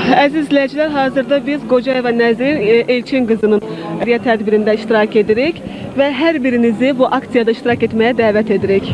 Əziz izləyicilər, hazırda biz Qocayeva Nəzrin Elçin qızının tədbirində iştirak edirik və hər birinizi bu aksiyada iştirak etməyə dəvət edirik.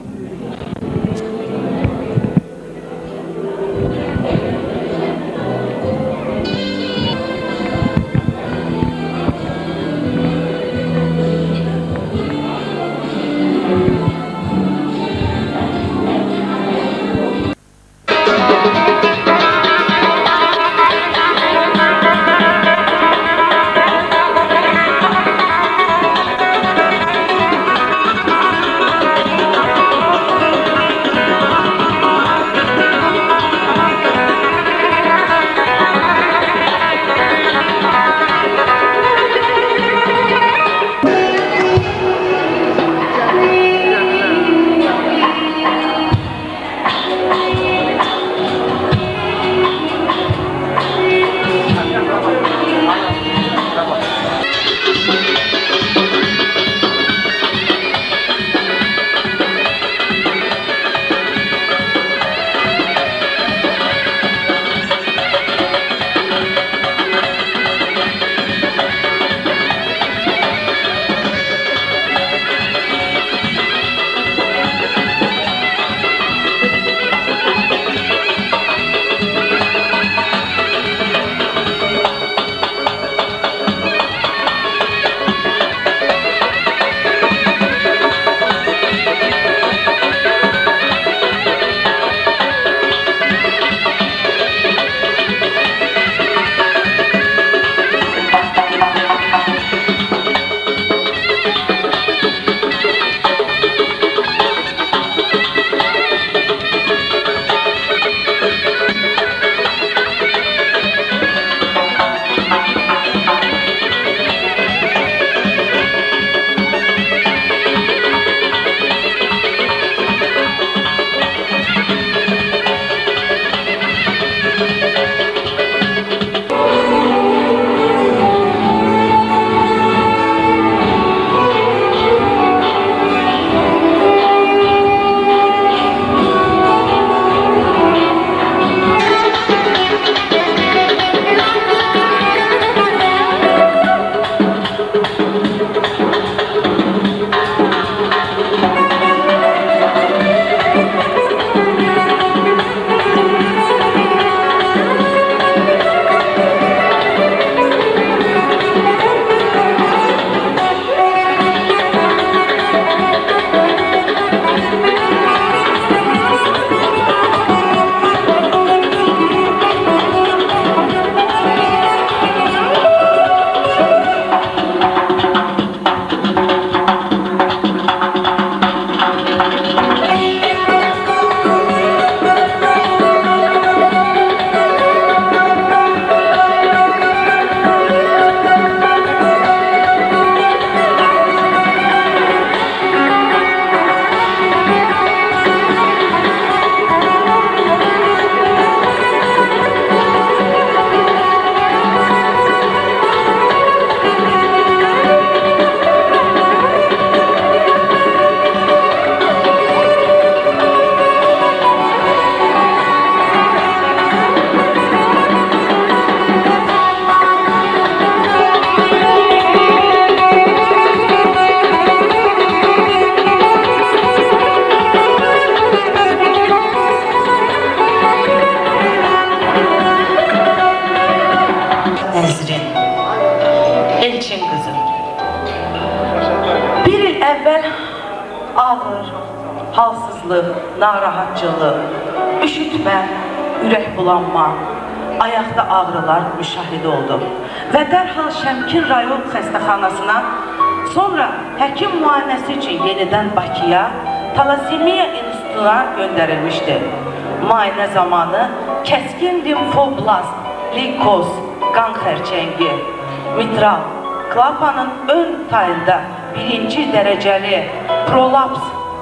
Halsızlıq, narahatçılıq, üşütmə, ürək bulanma, ayaqda ağrılar müşahidə oldu və dərhal Şəmkir rayon xəstəxanasına, sonra həkim müayinəsi üçün yenidən Bakıya, Talasemiya institutuna göndərilmişdi. Müayinə zamanı kəskin limfoblast, likoz, qan xərçəngi, mitral, klapanın ön tayında birinci dərəcəli prolaps,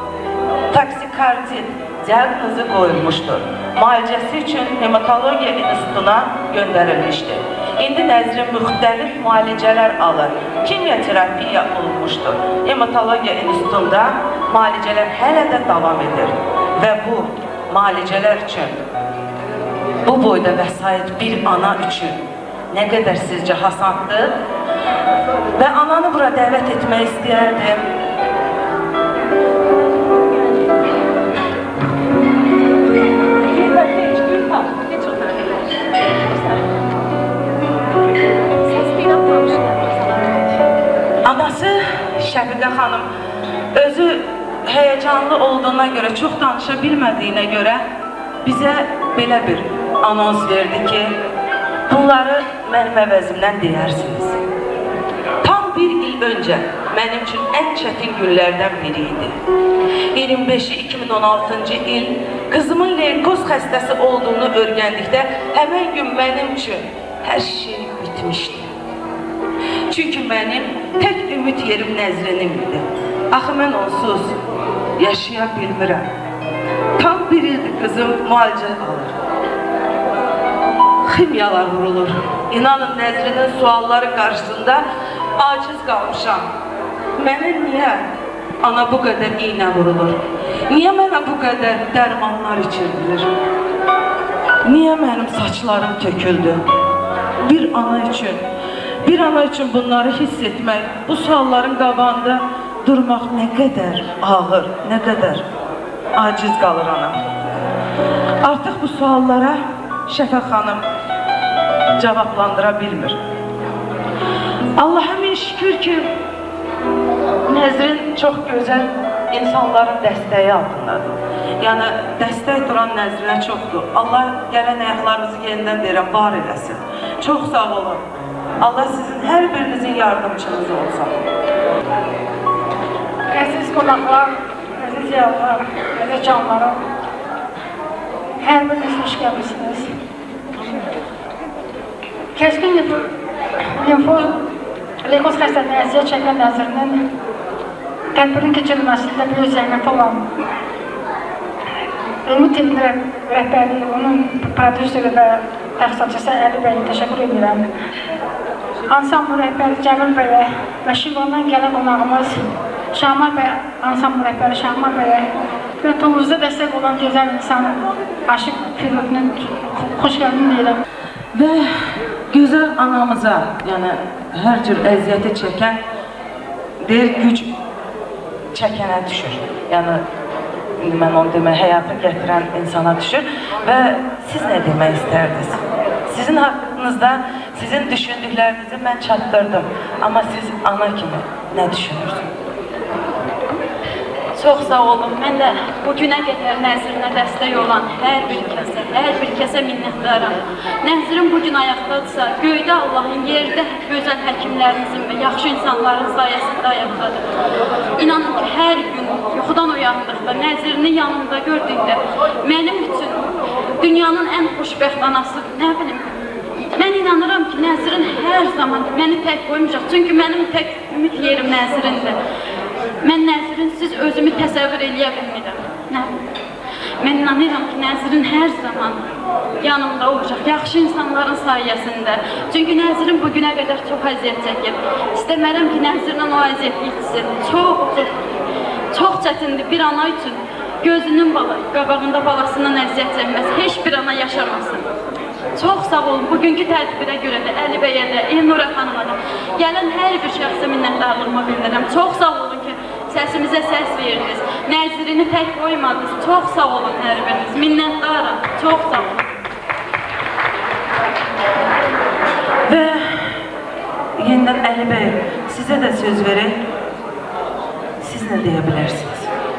taksikardit diaqnozu qoyulmuşdur. Müalicəsi üçün hematologiya institutuna göndərilmişdir. İndi Nəzrin müxtəlif müalicələr alır. Kimyoterapiya olunmuşdur. Hematologiya institutunda müalicələr hələ də davam edir. Və bu müalicələr üçün Bu boyda vəsait bir ana üçün nə qədər sizcə hasaddır? Və ananı bura dəvət etmək istəyərdim. Anası Şəfiqə xanım özü həyəcanlı olduğuna görə, çox danışa bilmədiyinə görə bizə belə bir anons verdi ki, bunları mənim əvəzimdən deyərsiniz. Tam bir il öncə mənim üçün ən çətin günlərdən biri idi. 25-i 2016-cı il qızımın leykoz xəstəsi olduğunu öyrəndikdə həmən gün mənim üçün hər şey bitmişdi. Çünki mənim tək ümid yerim Nəzrinim idi. Axı mən onsuz yaşaya bilmirəm. Tam bir ildir qızım müalicə alır. Ximyalar vurulur. İnanın Nəzrinin sualları qarşısında aciz qalmışam. Mənə niyə ana bu qədər iynə vurulur? Niyə mənə bu qədər dərmanlar içirilir? Niyə mənim saçlarım töküldü? Bir ana üçün bunları hiss etmək, bu sualların qabağında durmaq nə qədər ağır, nə qədər aciz qalır ana. Artıq bu suallara Şəfəq xanım cavablandıra bilmir. Allah'a min şükür ki, Nəzrin çox gözəl insanların dəstəyi altındadır. Yəni, dəstək duran Nəzrinə çoxdur. Allah gələn ayaqlarınızı yenidən deyirəm, var eləsin. Çox sağ olun. Allah sizin hər birinizin yardımcınız olsun. Əziz qonaqlar, əziz yavrular, əziz canlarım, hər biriniz hoş gəlmişsiniz. Kəskin leykoz xəstəliyinə əziyyət çəkən Nəzrinin tədbirin keçirilməsində böyük zəhməti olan Ümid Tevinin rəhbərliyi, onun prodüseri və təxsatçısı Əli bəyə təşəkkür edirəm. Ansambl rəhbəri Cəmil bəyə və Şivandan gələn qonağımız Şamar bəy, ansambl rəhbəri Şamar bəyə və Tovuzda dəstək olan gözəl insan Aşıq Firudunun xoş gəldin deyirəm. Və gözəl anamıza, yəni hər cür əziyyəti çəkən, deyir güc çəkənə düşür. Yəni, indi mən onu demək, həyata gətirən insana düşür və siz nə demək istərdiniz? Sizin haqqınızda, sizin düşündüklərinizi mən çatdırdım. Amma siz ana kimi nə düşünürsünüz? Çox sağ olun. Mən də bu günə qədər Nəzrinə dəstək olan hər bir kəsə minnətdaram. Nəzrin bu gün ayaqdadırsa, göydə Allahın, yerdə gözəl həkimlərinizin və yaxşı insanların sayəsində ayaqdadır. İnanın ki, hər gün yuxudan uyandıqda, Nəzrini yanımda gördükdə, mənim üçün dünyanın ən xoşbəxt anası, nə bilim, mən inanıram ki, Nəzrin hər zaman məni tək qoymayacaq. Çünki mənim tək ümid yerim Nəzrindir. Mən Nəzrinsiz özümü təsəvvür eləyə bilmirəm. Mən inanıram ki, Nəzrin hər zaman yanımda olacaq, yaxşı insanların sayəsində. Çünki Nəzrin bugünə qədər çox əziyyət çəkir. İstəmərəm ki, Nəzrinlə o əziyyəti içsin. Çox çətindir bir ana üçün gözünün qabağında balasından əziyyət çəkməsi, heç bir ana yaşamasın. Çox sağ olun, bugünkü tədbirə görə də, Əli bəyə də, Elnurə xanıma da, gələn hər bir şəxsə minnətdarlığımı bildirirəm. Çox sağ olun ki, səsimizə səs verdiniz, Nəzrini tək qoymadınız. Çox sağ olun hər biriniz, minnətdaram, çox sağ olun. Və yenidən Əli bəy, sizə də söz verin, siz nə deyə bilərsiniz?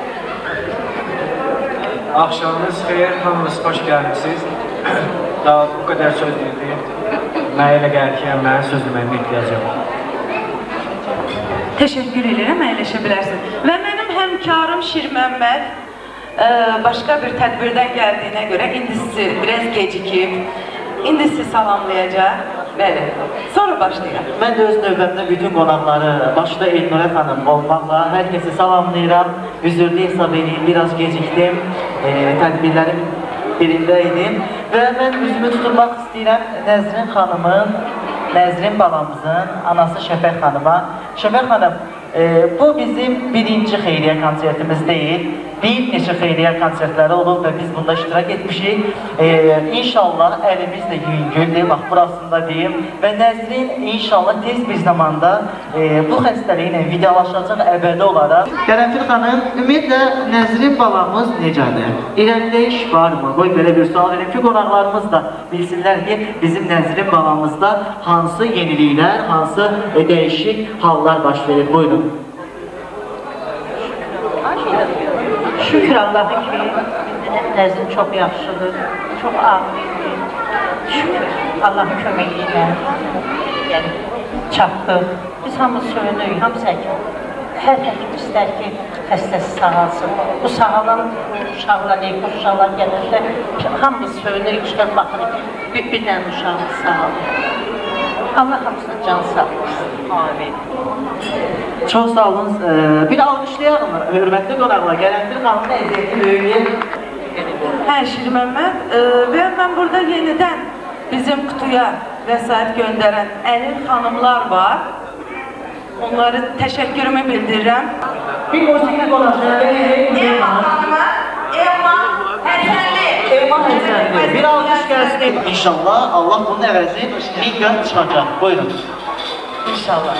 Axşamınız xeyir, hamınız xoş gəlmişsiniz. Daha bu qədər söz deyildim. Mənə elə gəlir ki, mənə söz deməyimə ehtiyacım var. Təşəkkür edirəm, əyləşə bilərsiniz. Və mənim həmkarım Şir Məmməd başqa bir tədbirdən gəldiyinə görə indi sizi biraz gecikib, indi sizi salamlayacaq. Bəli, sonra başlayaq. Mən də öz növbəmdə bütün qonaqları, başda Elnurə xanım olmaqla hər kəsi salamlayıram. Üzürlü hesab edeyim, biraz gecikdim, tədbirlərim birində idim və mən üzümü tutulmaq istəyirəm Nəzrin xanımın, Nəzrin balamızın anası Şəfəq xanıma. Şəfəq xanım, Bu bizim birinci xeyriyyə konsertimiz deyil. Bir neçə xeyriyyə konsertləri olub və biz bunda iştirak etmişik. İnşallah əlimiz də yüngüldür, bax burasında deyim. Və Nəzrin inşallah tez bir zamanda bu xəstəliklə vidalaşacaq əbədi olaraq. Qərənfil xanım, ümumiyyətlə Nəzrin balamız necədir? İrəliləyiş varmı? Qoy belə bir sual verim ki, qonaqlarımız da bilsinlər ki, bizim Nəzrin balamızda hansı yeniliklər, hansı dəyişik hallar baş verir. Buyurun. Şükür Allah'a ki, Nəzrin çox yaxşıdır, çox ağırdır. Şükür Allah'ın köməyi ilə yəni, çatdıq. Biz hamı söyünük, hamısı həkim. Hər həkim istər ki, xəstəsi sağalsın. Bu sağalan uşaqlar, bu uşaqlar gəlirsə, hamı söyünür, çıxır, baxır ki, bir dənə uşağımız sağalır. Allah hamısına can sağlasın. Amin. Çox sağ olun. Bir alqışlayalım mı? Hörmətli qonaqlar, Qərənfil xanımın əziyyəti böyüyür. Şir Məmməd və mən burada yenidən bizim qutuya vəsait göndərən Əlil xanımlar var. Onları təşəkkürümü bildirirəm. Bir musiqi qonaqları. Elma xanımı, Elma Həsənli. Elma Həsənli. Bir alqış gəlsin. İnşallah Allah bunun əvəzi 1000 qat çıxacaq. Buyurun. İnşallah.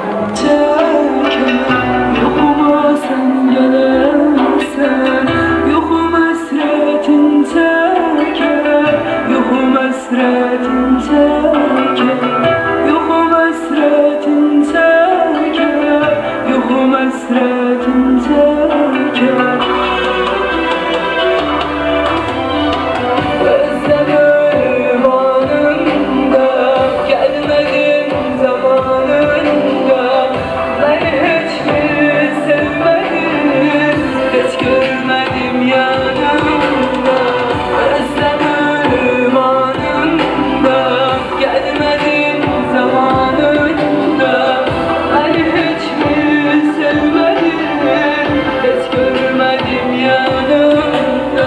Yoxuma sən gələrsən, yoxum əsrətin çəkər, yoxum əsrətin çəkər, yoxum əsrətin çəkər, yoxum əsrətin çəkər. Özlərim anında, gəlmədim zamanında, məni heç bir sevmədin, heç görmədim yanımda. Özlərim anında, gəlmədim zamanında, məni heç bir sevmədin, heç görmədim yanımda.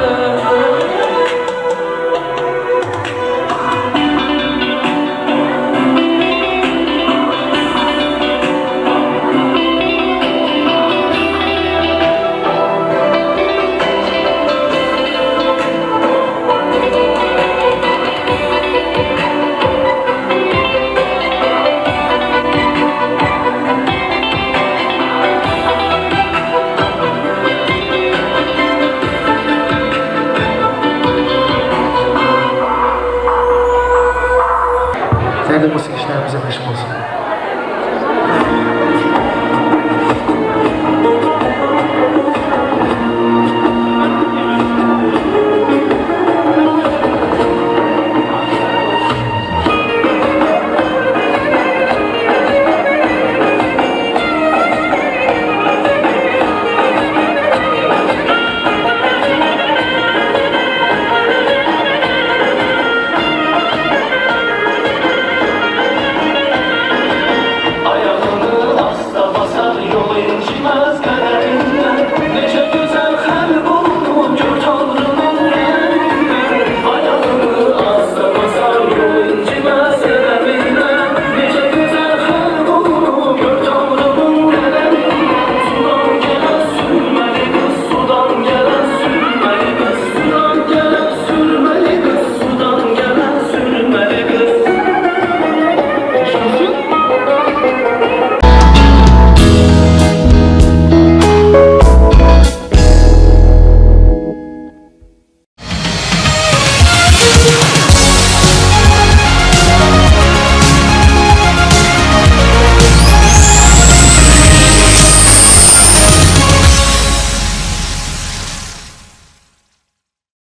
Sən də musiqi işlərimizə məşğul olsun.